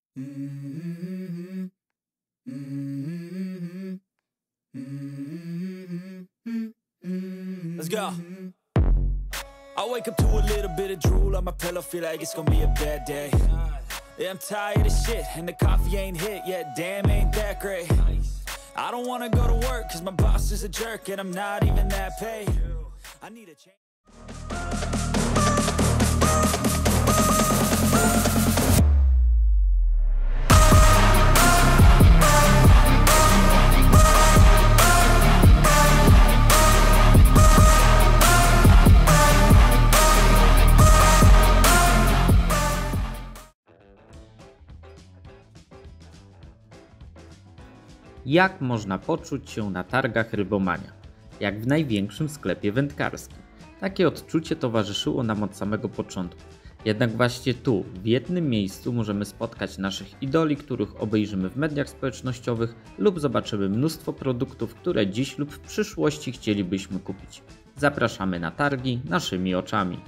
Let's go. I wake up to a little bit of drool on my pillow, feel like it's gonna be a bad day. Yeah, I'm tired of shit, and the coffee ain't hit yet, damn, ain't that great. I don't wanna go to work, cause my boss is a jerk, and I'm not even that paid. I need a change. Jak można poczuć się na targach Rybomania? Jak w największym sklepie wędkarskim. Takie odczucie towarzyszyło nam od samego początku. Jednak właśnie tu, w jednym miejscu możemy spotkać naszych idoli, których obejrzymy w mediach społecznościowych lub zobaczymy mnóstwo produktów, które dziś lub w przyszłości chcielibyśmy kupić. Zapraszamy na targi naszymi oczami.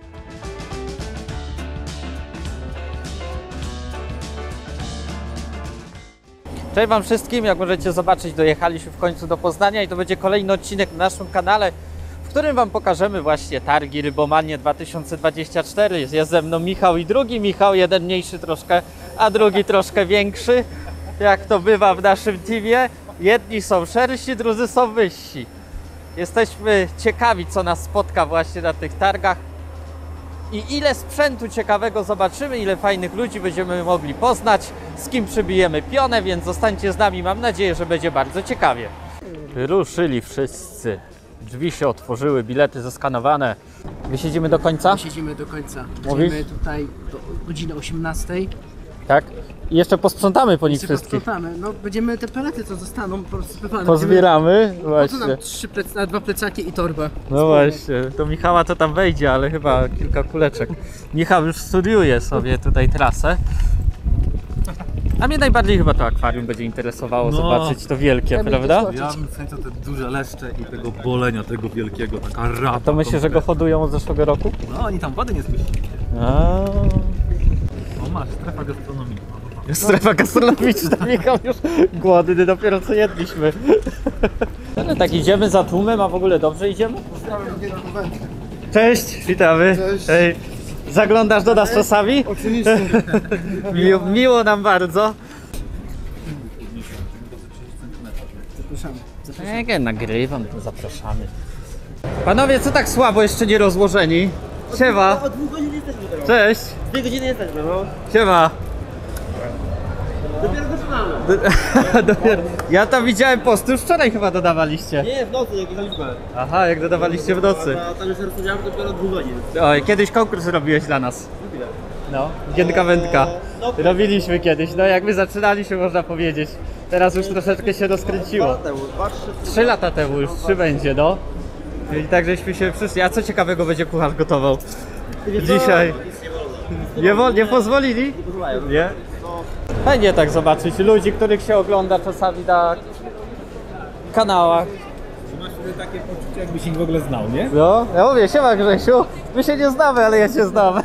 Cześć Wam wszystkim, jak możecie zobaczyć, dojechaliśmy w końcu do Poznania i to będzie kolejny odcinek na naszym kanale, w którym Wam pokażemy właśnie targi Rybomanie 2024. Jest ze mną Michał i drugi Michał, jeden mniejszy troszkę, a drugi troszkę większy, jak to bywa w naszym teamie. Jedni są szersi, drudzy są wyżsi. Jesteśmy ciekawi, co nas spotka właśnie na tych targach i ile sprzętu ciekawego zobaczymy, ile fajnych ludzi będziemy mogli poznać, z kim przybijemy pionę, więc zostańcie z nami, mam nadzieję, że będzie bardzo ciekawie. Ruszyli wszyscy, drzwi się otworzyły, bilety zeskanowane. Wysiedzimy do końca? Siedzimy do końca. Będziemy tutaj do godziny 18. Tak. I jeszcze posprzątamy po nich wszystkich. Posprzątamy. No, będziemy te pelety, co zostaną, Pozbieramy. Właśnie. Właśnie. Po co nam 2 plecaki i torba? No właśnie, to Michała to tam wejdzie, ale chyba kilka kuleczek. Michał już studiuje sobie tutaj trasę. A mnie najbardziej chyba to akwarium będzie interesowało, zobaczyć to wielkie, prawda? Ja bym chęcił te duże leszcze i tego bolenia, tego wielkiego, taka rapa. A to myślę, że go hodują od zeszłego roku? No oni tam wody nie spuścili. O masz, strefa gastronomiczna. Strefa gastronomiczna, Michał już głodny, dopiero co jedliśmy. Ale tak idziemy za tłumem, a w ogóle dobrze idziemy? Cześć, witamy. Cześć. Hej. Zaglądasz do nas czasami? Oczywiście. Miło nam bardzo. Zapraszamy. Jak nagrywam, to zapraszamy. Panowie, co tak słabo jeszcze nie rozłożeni? Siema. Od 2 godzin jesteśmy teraz. Cześć. 2 godziny jesteśmy, no. Siema. Dopiero zaczynamy. Dopiero. Ja tam widziałem posty, już wczoraj chyba dodawaliście. Nie, w nocy, jak daliśmy. Aha, jak dodawaliście w nocy. A tam już rozpoczynamy dopiero od 2 godzin. Oj, kiedyś konkurs robiłeś dla nas. No, Gienka Wędka. Robiliśmy kiedyś, no jak my zaczynaliśmy, można powiedzieć. Teraz już troszeczkę się rozkręciło. 3 lata temu już, 3 będzie, no. I tak żeśmy się przyszli. A co ciekawego będzie kucharz gotował dzisiaj? Nie pozwolili? Nie? Fajnie tak zobaczyć ludzi, których się ogląda czasami na kanałach. Masz wtedy takie poczucie, jakbyś ich w ogóle znał, nie? No, ja mówię, siema Grzesiu, my się nie znamy, ale ja cię znam.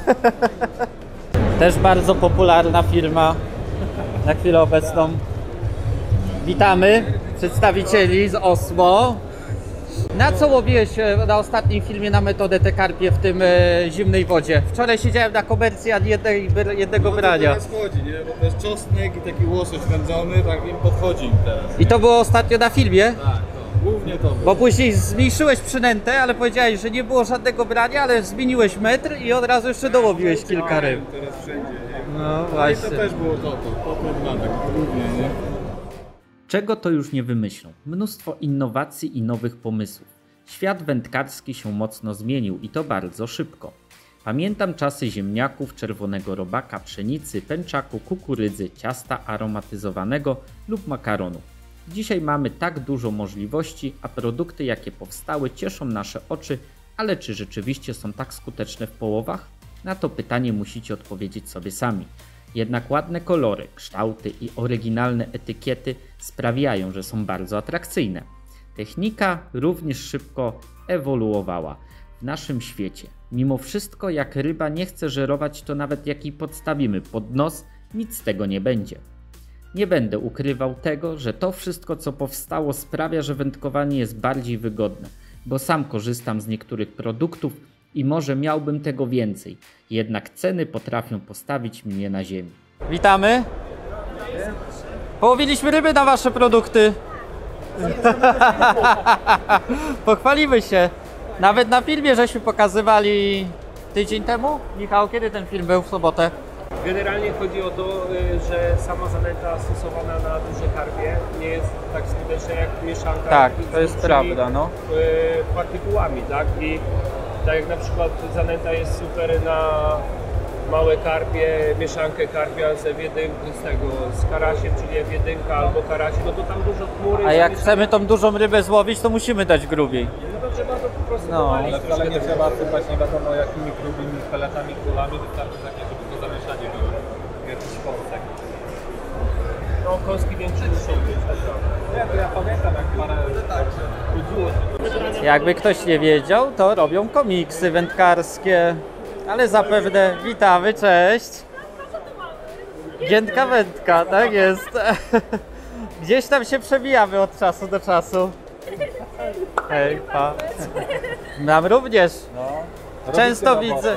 Też bardzo popularna firma na chwilę obecną. Witamy przedstawicieli z Oslo. Na co łowiłeś na ostatnim filmie na metodę te karpie w tym zimnej wodzie? Wczoraj siedziałem na komercji ani jednego brania. Teraz chodzi, nie? Bo to jest czosnek i taki łosoś wędzony, tak im podchodzi im teraz. I to było ostatnio na filmie? Tak, to, głównie to było. Bo później zmniejszyłeś przynętę, ale powiedziałeś, że nie było żadnego brania, ale zmieniłeś metr i od razu jeszcze dołowiłeś kilka ryb. Teraz wszędzie, nie? No I to właśnie. też było to tak głównie, nie? Czego to już nie wymyślą? Mnóstwo innowacji i nowych pomysłów. Świat wędkarski się mocno zmienił i to bardzo szybko. Pamiętam czasy ziemniaków, czerwonego robaka, pszenicy, pęczaku, kukurydzy, ciasta aromatyzowanego lub makaronu. Dzisiaj mamy tak dużo możliwości, a produkty jakie powstały cieszą nasze oczy, ale czy rzeczywiście są tak skuteczne w połowach? Na to pytanie musicie odpowiedzieć sobie sami. Jednak ładne kolory, kształty i oryginalne etykiety sprawiają, że są bardzo atrakcyjne. Technika również szybko ewoluowała w naszym świecie. Mimo wszystko, jak ryba nie chce żerować, to nawet jak jej podstawimy pod nos, Nic z tego nie będzie. Nie będę ukrywał tego, że to wszystko, co powstało, sprawia, że wędkowanie jest bardziej wygodne, bo sam korzystam z niektórych produktów i może miałbym tego więcej, jednak ceny potrafią postawić mnie na ziemi. Witamy. Połowiliśmy ryby na wasze produkty. Pochwalimy się. Nawet na filmie żeśmy pokazywali tydzień temu. Michał, kiedy ten film był? W sobotę? Generalnie chodzi o to, że sama zanęta stosowana na duże karpie nie jest tak skuteczna jak mieszanka Tak, z to jest dużymi, prawda, no. partykułami, tak? I tak jak na przykład zanęta jest super na małe karpie, mieszankę karpia z karasiem, czyli jedynka albo karasie, no to tam dużo chmury. A jak chcemy tą dużą rybę złowić, to musimy dać grubiej. No to trzeba to po prostu No. dowalić Ale wcale troszkę nie tego. trzeba sypać nie wiadomo jakimi grubymi peletami, kulami, wystarczy takie, żeby to zamieszanie było. Jakiś kąsek. No kąski większe niż są być, tak naprawdę. Nie, to ja pamiętam jak parę chodziło się. Jakby ktoś nie wiedział, to robią komiksy wędkarskie. Ale zapewne witamy, cześć. Giętka wędka, tak jest. Gdzieś tam się przebijamy od czasu do czasu. Hej, pa. Nam również. Często widzę.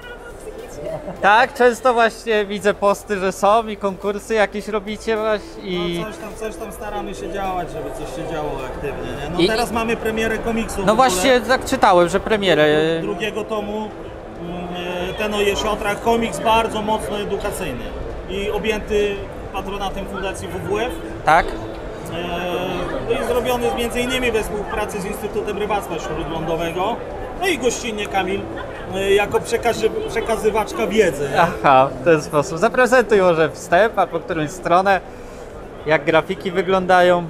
Tak, często właśnie widzę posty, że są i konkursy jakieś robicie właśnie i... Coś tam staramy się działać, żeby coś się działo aktywnie, nie? No I- teraz mamy premierę komiksu. No właśnie tak czytałem, że premierę. Drugiego tomu, ten o jesiotrach, komiks bardzo mocno edukacyjny i objęty patronatem Fundacji WWF. Tak? No i zrobiony m.in. we współpracy z Instytutem Rybactwa Śródlądowego. No i gościnnie Kamil, jako przekazywaczka wiedzy. Nie? Aha, w ten sposób. Zaprezentuj może wstęp, albo którąś stronę, jak grafiki wyglądają.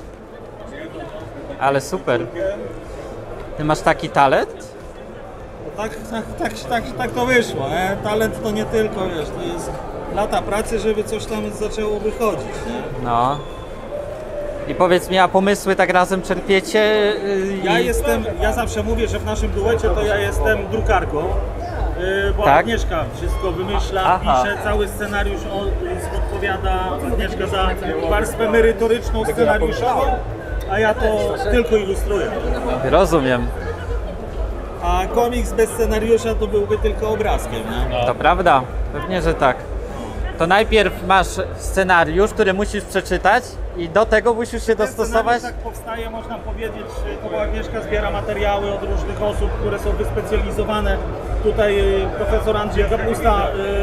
Ale super. Ty masz taki talent? No tak to wyszło. Nie? Talent to nie tylko, wiesz, to jest lata pracy, żeby coś tam zaczęło wychodzić. Nie? No. I powiedz mi, a pomysły tak razem czerpiecie? Ja zawsze mówię, że w naszym duecie to ja jestem drukarką, bo Tak? Agnieszka wszystko wymyśla, Aha. pisze, cały scenariusz odpowiada Agnieszka za warstwę merytoryczną, scenariuszową, a ja to tylko ilustruję. Rozumiem. A komiks bez scenariusza to byłby tylko obrazkiem, nie? To prawda, pewnie, że tak. To najpierw masz scenariusz, który musisz przeczytać i do tego musisz się Ten dostosować. scenariusz tak powstaje, można powiedzieć, bo Agnieszka zbiera materiały od różnych osób, które są wyspecjalizowane. Tutaj profesor Andrzej Kapusta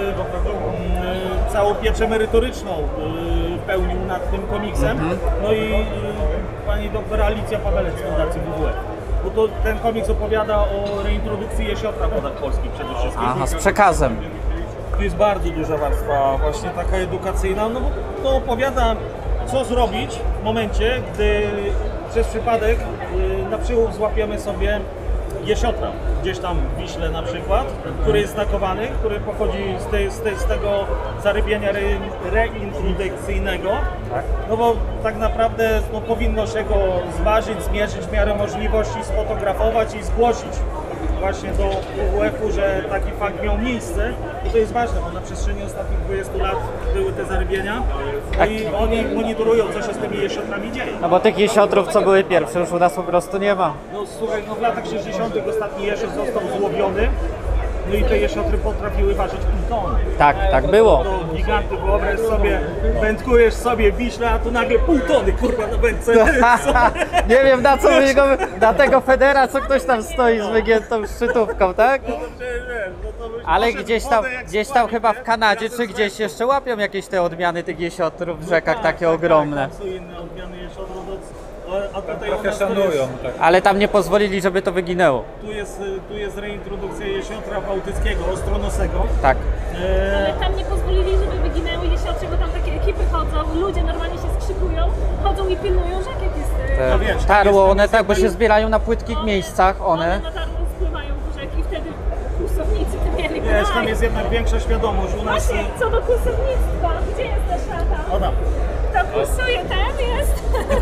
całą pieczę merytoryczną pełnił nad tym komiksem. No i pani doktor Alicja Pawelec z Fundacji WWF. Bo to ten komiks opowiada o reintrodukcji jesiotra w wodach polskich przede wszystkim. Aha, z przekazem. Tu jest bardzo duża warstwa właśnie taka edukacyjna, no bo to opowiada, co zrobić w momencie, gdy przez przypadek na przyłów złapiemy sobie jesiotra, gdzieś tam w Wiśle na przykład, który jest znakowany, który pochodzi z tego zarybienia reintrodukcyjnego, no bo tak naprawdę no, powinno się go zważyć, zmierzyć w miarę możliwości, sfotografować i zgłosić właśnie do WWF-u, że taki fakt miał miejsce. I to jest ważne, bo na przestrzeni ostatnich 20 lat były te zarybienia i oni monitorują, co się z tymi jesiotrami dzieje. No bo tych jesiotrów, co były pierwsze, już u nas po prostu nie ma. No słuchaj, no w latach 60. ostatni jesiot został złowiony, no i te jesiotry potrafiły ważyć pół tony. Tak było. To giganty, wyobraź sobie, wędkujesz sobie w Wiśle, a tu nagle pół tony, kurwa, na wędce. Nie wiem, na co byś go, na tego Federa, co ktoś tam stoi z wygiętą szczytówką, tak? No to przecież wiesz, no to byś Ale poszedł gdzieś w tam, wodę jak gdzieś tam słowik, chyba nie? w Kanadzie Razem czy z gdzieś wędką. jeszcze łapią jakieś te odmiany tych jesiotrów w rzekach takie Tak, ogromne. tam są inne odmiany jesiotru, a tutaj u Trochę nas to szanują, jest, tak. Ale tam nie pozwolili, żeby to wyginęło. tu jest reintrodukcja jesiotra bałtyckiego, ostronosego. Tak. Ale tam nie pozwolili, żeby wyginęły jesiotrze, bo tam takie ekipy chodzą, ludzie normalnie się skrzykują, chodzą i pilnują rzek, jak jest... No wiesz, tam Tarło jest- one tak, bo się zbierają na płytkich miejscach, one. na targu spływają do rzeki i wtedy kłusownicy ty mieli Wiesz, tam kraj. jest jednak większa świadomość. U nas... Właśnie, co do kłusownictwa, gdzie jest ta szata? Ona. To kłusuje, ten jest.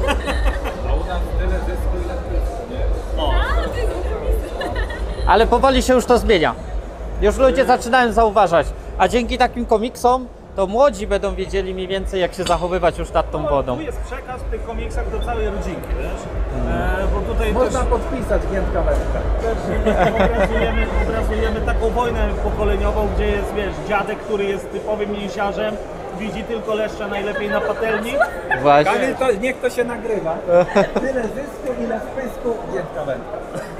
A u nas tyle zysku, ile zysku, nie? A, to jest oczywiste. Ale powoli się już to zmienia. Już ludzie zaczynają zauważać. A dzięki takim komiksom to młodzi będą wiedzieli mniej więcej, jak się zachowywać już nad tą wodą. Tu jest przekaz w tych komiksach do całej rodzinki, wiesz? Bo tutaj Można też podpisać Giętka Wędka. obrazujemy taką wojnę pokoleniową, gdzie jest, wiesz, dziadek, który jest typowym mięsiarzem, widzi tylko leszcza najlepiej na patelni. Właśnie. Kamil, to, niech to się nagrywa. Tyle zysku, ile wpysku Giętka Wędka.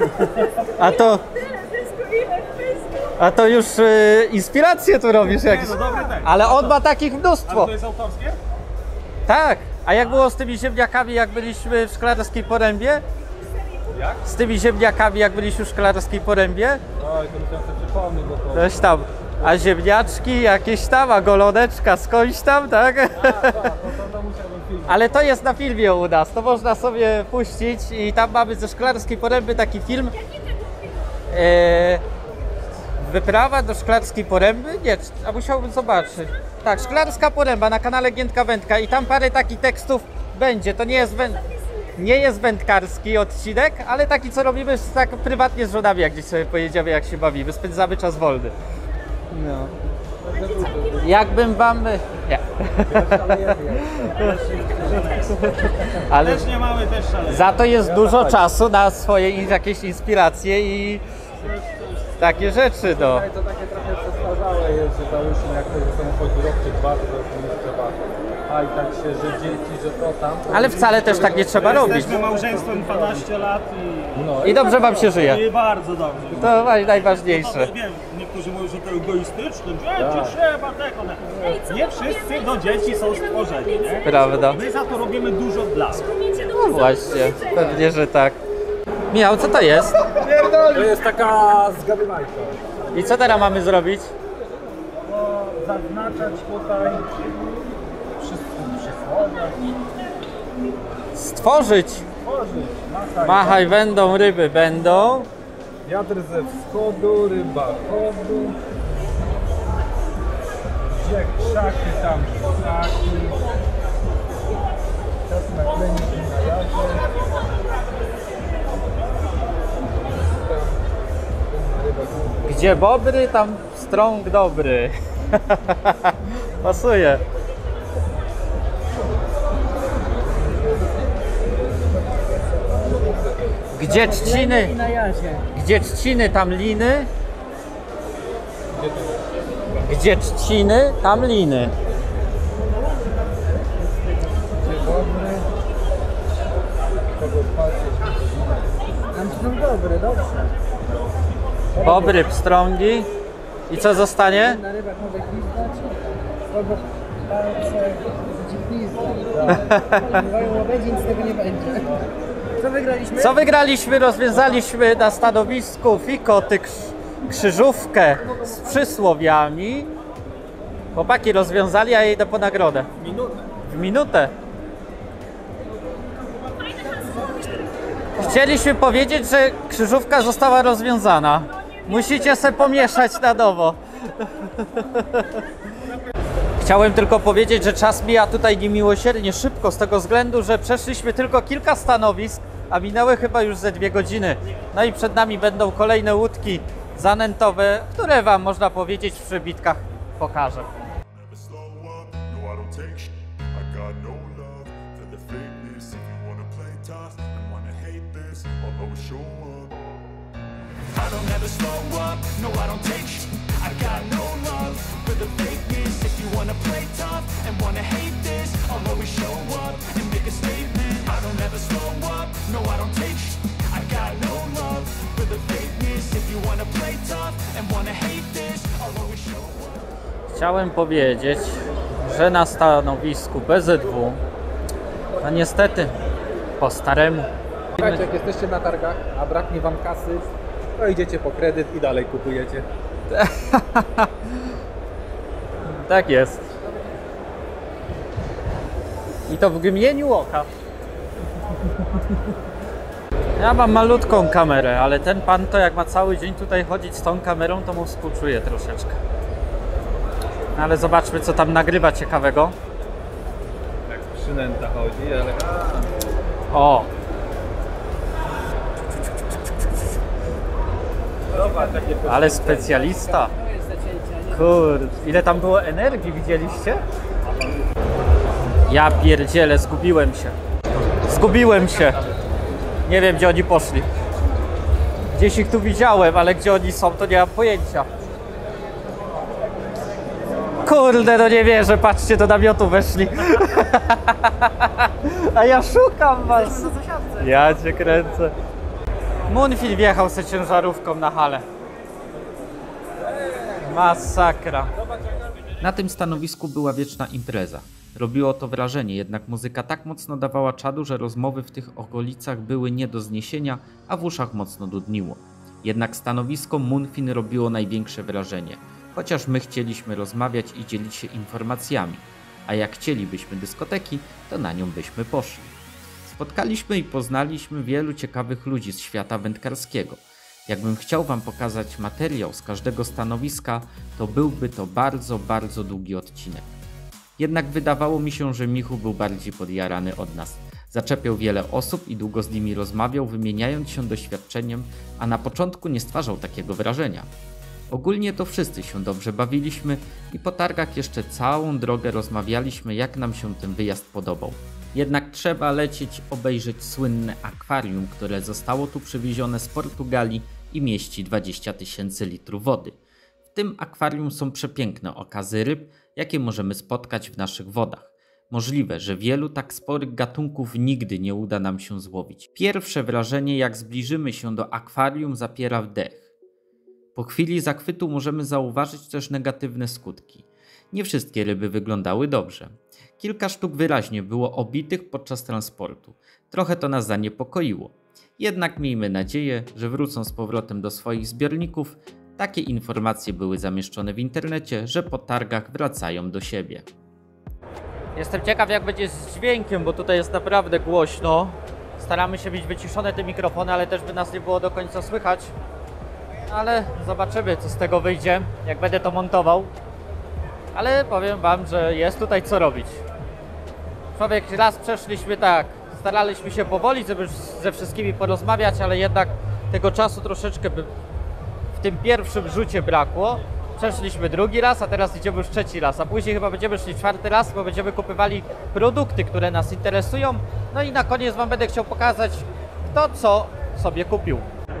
A to już inspiracje tu robisz jakieś. No dobry tekst. Ale on ma takich A mnóstwo. to jest autorskie? Tak. A jak było z tymi ziemniakami, jak byliśmy w Szklarskiej Porębie? Jak? Z tymi ziemniakami, jak byliśmy w Szklarskiej Porębie? Oj, to musiałem sobie przypomnieć, bo to... Coś tam. A ziemniaczki jakieś tam, a goloneczka skądś tam, tak? To musiałbym filmić. Ale to jest na filmie u nas, to można sobie puścić i tam mamy ze Szklarskiej Poręby taki film. Wyprawa do Szklarskiej Poręby? Nie, a musiałbym zobaczyć. Tak, Szklarska Poręba na kanale Giętka Wędka i tam parę takich tekstów będzie. To nie jest wędkarski odcinek, ale taki, co robimy tak prywatnie z żonami, jak gdzieś sobie pojedziemy, jak się bawimy, spędzamy czas wolny. No. Jakbym wam... Nie. Ale Też nie mamy, też szaleje. za to jest dużo czasu na swoje jakieś inspiracje i takie rzeczy, no. To takie trochę przestarzałe jest, że załóżmy jak to jest samochód rok czy dwa, to już nie trzeba. A i tak się, że dzieci, że to tam. Ale wcale też tak nie trzeba robić. Jesteśmy małżeństwem 12 lat I dobrze wam się żyje. i bardzo dobrze. To najważniejsze. Wiem, niektórzy mówią, że to egoistyczne, dzieci trzeba tego. Nie wszyscy do dzieci są stworzeni, nie? Prawda. My za to robimy dużo dla nich. No właśnie, pewnie, że tak. Michał, co to jest? To jest taka zgadywajka. I co teraz mamy zrobić? Zaznaczać tutaj przysłowia, Stworzyć. tworzyć, Machaj, będą ryby, będą. Wiatr ze wschodu, ryba chodu. gdzie krzaki, tam krzaki. Czas na klęski na jazie. Gdzie bobry, tam strąg dobry. Pasuje. Gdzie trzciny, I na jazie. gdzie trzciny, tam liny. Gdzie trzciny, tam liny. Gdzie dobry. Kogo patrzeć. Tam są dobre, dobrze. Bobry, pstrągi. I co zostanie? Na rybach mogę gwizdać, albo palce ci gwizdać. Mają łabędzi, nic z tego nie będzie. Co wygraliśmy? Co wygraliśmy? Rozwiązaliśmy na stanowisku Fikoty krzyżówkę z przysłowiami. Chłopaki rozwiązali, a ja idę po nagrodę. W minutę. Chcieliśmy powiedzieć, że krzyżówka została rozwiązana. Musicie se pomieszać na nowo. Chciałem tylko powiedzieć, że czas mija tutaj niemiłosiernie szybko, z tego względu, że przeszliśmy tylko kilka stanowisk, a minęły chyba już ze 2 godziny. No i przed nami będą kolejne łódki zanętowe, które wam, można powiedzieć, w przebitkach pokażę. Never slow up, no I don't take shit. I got no love for the fakeness. If you wanna play tough and wanna hate this, I'll always show up. I don't ever slow up, no I don't take shit. I got no love for the fakeness. If you wanna play tough and wanna hate this, I'll always show up and make a statement. I don't ever slow up, no I don't take shit. I got no love for the fakeness. If you wanna play tough and wanna hate this, I'll always show up. Chciałem powiedzieć, że na stanowisku BZW, no niestety, po staremu. Słuchajcie, jak jesteście na targach, a braknie wam kasy, to idziecie po kredyt i dalej kupujecie. Tak jest. I to w mgnieniu oka. Ja mam malutką kamerę, ale ten pan to jak ma cały dzień tutaj chodzić z tą kamerą, to mu współczuję troszeczkę. No ale zobaczmy, co tam nagrywa ciekawego. Jak przynęta chodzi, ale... O! Zobacz, jakie Ale specjalista. Kurde, ile tam było energii, widzieliście? Ja pierdzielę, zgubiłem się. Zgubiłem się. Nie wiem, gdzie oni poszli. Gdzieś ich tu widziałem, ale gdzie oni są, to nie mam pojęcia. Kurde, no nie wierzę, patrzcie, do namiotu weszli. A ja szukam was. Ja cię kręcę. Moonfin wjechał ze ciężarówką na halę. Masakra. Na tym stanowisku była wieczna impreza. Robiło to wrażenie, jednak muzyka tak mocno dawała czadu, że rozmowy w tych okolicach były nie do zniesienia, a w uszach mocno dudniło. Jednak stanowisko Moonfin robiło największe wrażenie, chociaż my chcieliśmy rozmawiać i dzielić się informacjami, a jak chcielibyśmy dyskoteki, to na nią byśmy poszli. Spotkaliśmy i poznaliśmy wielu ciekawych ludzi z świata wędkarskiego. Jakbym chciał wam pokazać materiał z każdego stanowiska, to byłby to bardzo długi odcinek. Jednak wydawało mi się, że Michu był bardziej podjarany od nas. Zaczepiał wiele osób i długo z nimi rozmawiał, wymieniając się doświadczeniem, a na początku nie stwarzał takiego wrażenia. Ogólnie to wszyscy się dobrze bawiliśmy i po targach jeszcze całą drogę rozmawialiśmy, jak nam się ten wyjazd podobał. Jednak trzeba lecieć obejrzeć słynne akwarium, które zostało tu przywiezione z Portugalii i mieści 20 000 litrów wody. W tym akwarium są przepiękne okazy ryb, jakie możemy spotkać w naszych wodach. Możliwe, że wielu tak sporych gatunków nigdy nie uda nam się złowić. Pierwsze wrażenie, jak zbliżymy się do akwarium, zapiera wdech. Po chwili zachwytu możemy zauważyć też negatywne skutki. Nie wszystkie ryby wyglądały dobrze. Kilka sztuk wyraźnie było obitych podczas transportu. Trochę to nas zaniepokoiło. Jednak miejmy nadzieję, że wrócą z powrotem do swoich zbiorników. Takie informacje były zamieszczone w internecie, że po targach wracają do siebie. Jestem ciekaw, jak będzie z dźwiękiem, bo tutaj jest naprawdę głośno. Staramy się mieć wyciszone te mikrofony, ale też by nas nie było do końca słychać. Ale zobaczymy, co z tego wyjdzie, jak będę to montował. Ale powiem wam, że jest tutaj co robić. Człowiek raz przeszliśmy tak, staraliśmy się powoli, żeby ze wszystkimi porozmawiać, ale jednak tego czasu troszeczkę by w tym pierwszym rzucie brakło. Przeszliśmy drugi raz, a teraz idziemy już trzeci raz, a później chyba będziemy szli czwarty raz, bo będziemy kupywali produkty, które nas interesują. No i na koniec wam będę chciał pokazać, kto co sobie kupił.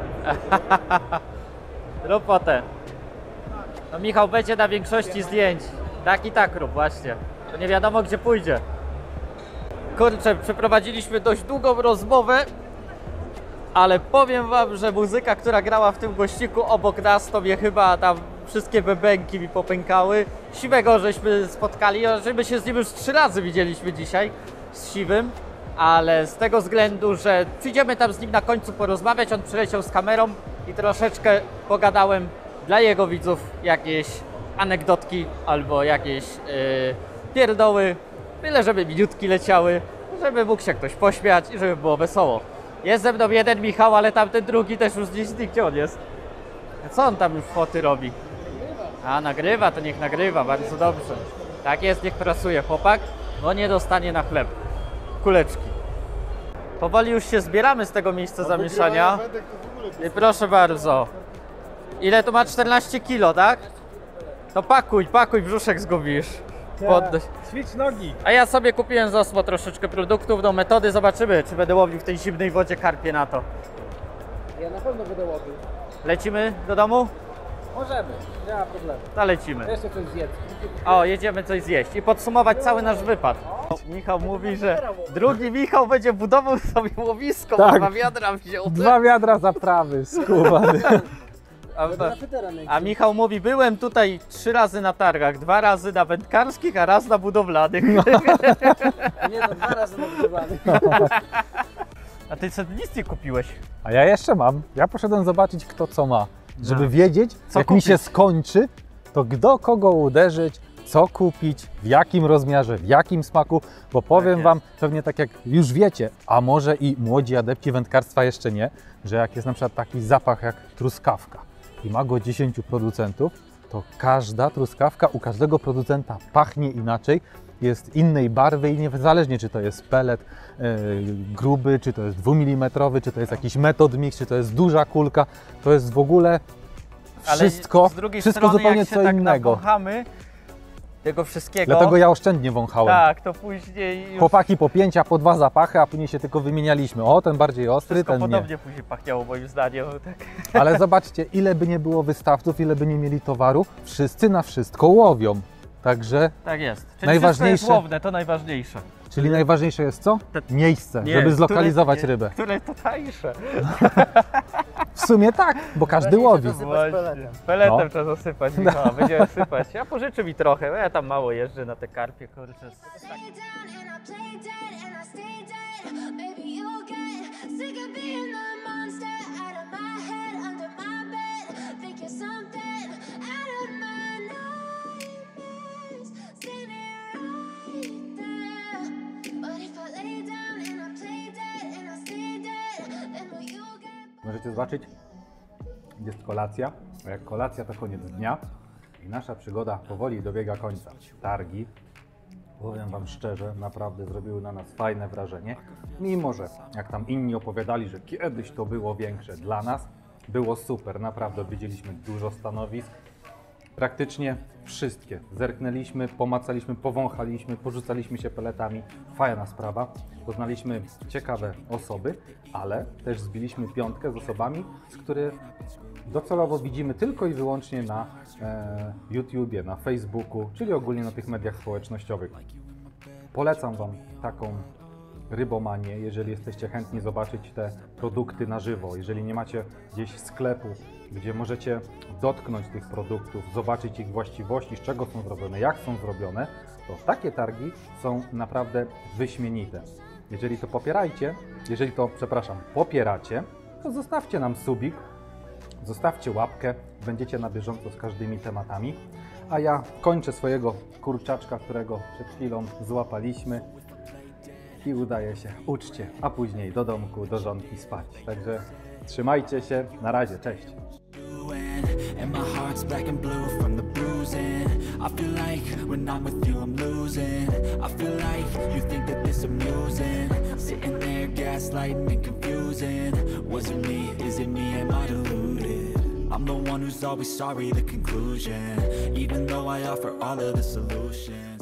Rób potem. No Michał będzie na większości zdjęć. Tak i tak rób właśnie. To nie wiadomo, gdzie pójdzie. Kurczę, przeprowadziliśmy dość długą rozmowę, ale powiem wam, że muzyka, która grała w tym głośniku obok nas, to mnie chyba tam wszystkie bębenki mi popękały. Siwego żeśmy spotkali, żeby się z nim już 3 razy widzieliśmy dzisiaj, z Siwym, ale z tego względu, że przyjdziemy tam z nim na końcu porozmawiać, on przyleciał z kamerą i troszeczkę pogadałem dla jego widzów jakieś anegdotki albo jakieś pierdoły, byle żeby minutki leciały, żeby mógł się ktoś pośmiać i żeby było wesoło. Jest ze mną jeden Michał, ale tamten drugi też już gdzieś gdzie on jest. Co on tam już foty robi? A nagrywa, to niech nagrywa, bardzo dobrze. Tak jest, niech pracuje chłopak, bo nie dostanie na chleb. Kuleczki. Powoli już się zbieramy z tego miejsca zamieszania. I proszę bardzo. Ile to ma? 14 kilo, tak? To pakuj, brzuszek zgubisz. Ćwicz nogi. A ja sobie kupiłem z Osmo troszeczkę produktów do metody. Zobaczymy, czy będę łowił w tej zimnej wodzie karpie na to. Ja na pewno będę łowił. Lecimy do domu? Możemy, nie ma problemu. To lecimy. Jeszcze coś zjedz. O, jedziemy coś zjeść i podsumować cały nasz wypad. Michał mówi, że drugi Michał będzie budował sobie łowisko, Tak. 2 wiadra wziął. 2 wiadra zaprawy, skubany. A Michał mówi, byłem tutaj 3 razy na targach, 2 razy na wędkarskich, a raz na budowlanych. Nie, to 2 razy na budowlany. A ty sobie nic nie kupiłeś? A ja jeszcze mam. Ja poszedłem zobaczyć, kto co ma. Żeby wiedzieć, Co jak kupić? mi się skończy, to do kogo uderzyć, co kupić, w jakim rozmiarze, w jakim smaku, bo powiem wam, pewnie tak jak już wiecie, a może i młodzi adepci wędkarstwa jeszcze nie, że jak jest na przykład taki zapach jak truskawka i ma go 10 producentów, to każda truskawka u każdego producenta pachnie inaczej, jest innej barwy i niezależnie czy to jest pelet gruby, czy to jest 2 mm, czy to jest jakiś metod mix, czy to jest duża kulka, to jest w ogóle Ale wszystko, z drugiej wszystko strony, zupełnie jak się co tak innego. nawąchamy tego wszystkiego, Dlatego ja oszczędnie wąchałem. tak, to później już Chłopaki po 5, a po 2 zapachy, a później się tylko wymienialiśmy. O, ten bardziej ostry, wszystko ten nie. podobnie później pachniało moim zdaniem. Tak. Ale zobaczcie, ile by nie było wystawców, ile by nie mieli towaru, wszyscy na wszystko łowią. Także, Tak jest. Czyli Najważniejsze- wszystko jest łowne, to najważniejsze. czyli najważniejsze jest co? Miejsce, Nie, żeby zlokalizować które- rybę. Które to tańsze. W sumie tak, bo każdy łowi. Właśnie. Peletem No. trzeba zasypać, Michała, będziemy sypać. Ja pożyczę mi trochę, bo ja tam mało jeżdżę na te karpie, kurczę. Stay down and I play dead and I stay dead. Maybe you'll get sick of being the monster out of my head, under my bed. Think you're something out of my nightmares. Standing right there. But if I lay down and I play dead and I stay dead, then will you get Możecie zobaczyć, jest kolacja, a jak kolacja to koniec dnia i nasza przygoda powoli dobiega końca. Targi, powiem Wam szczerze, naprawdę zrobiły na nas fajne wrażenie, mimo że jak tam inni opowiadali, że kiedyś to było większe, dla nas było super, naprawdę widzieliśmy dużo stanowisk, praktycznie wszystkie. Zerknęliśmy, pomacaliśmy, powąchaliśmy, porzucaliśmy się peletami. Fajna sprawa. Poznaliśmy ciekawe osoby, ale też zbiliśmy piątkę z osobami, z których docelowo widzimy tylko i wyłącznie na YouTubie, na Facebooku, czyli ogólnie na tych mediach społecznościowych. Polecam Wam taką rybomanię, jeżeli jesteście chętni zobaczyć te produkty na żywo, jeżeli nie macie gdzieś sklepu, gdzie możecie dotknąć tych produktów, zobaczyć ich właściwości, z czego są zrobione, jak są zrobione, to takie targi są naprawdę wyśmienite. Jeżeli to popieracie, to zostawcie nam subik, zostawcie łapkę, będziecie na bieżąco z każdymi tematami, a ja kończę swojego kurczaczka, którego przed chwilą złapaliśmy i udaje się uczcie, a później do domku, do żonki spać. Także trzymajcie się, na razie, cześć! And my heart's black and blue from the bruising. I feel like when I'm with you I'm losing. I feel like you think that this amusing. Sitting there gaslighting and confusing. Was it me? Is it me? Am I deluded? I'm the one who's always sorry, the conclusion. Even though I offer all of the solutions.